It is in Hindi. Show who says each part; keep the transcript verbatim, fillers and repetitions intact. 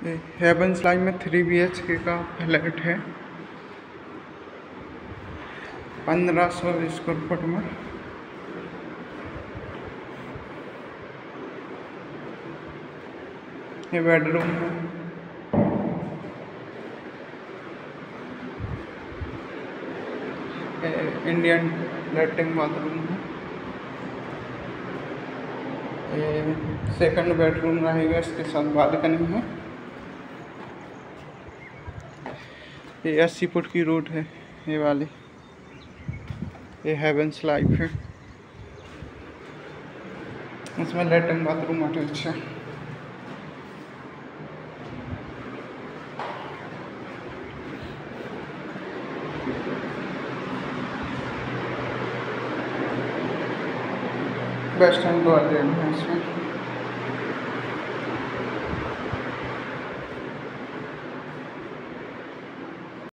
Speaker 1: ये हेवंस लाइन में थ्री बी एच के का फ्लैट है, पंद्रह सौ स्क्वायर फुट में। ये बेडरूम है, इंडियन लैट्रिन बाथरूम है। ये सेकंड बेडरूम रहेगा, इसके साथ बालकनी है। ये अस्सी फुट की रोड है ये वाली। ये हेवंस लाइफ है, इसमें लैट्रिन बाथरूम अटैच है। वेस्टर्न टॉयलेट है इसमें।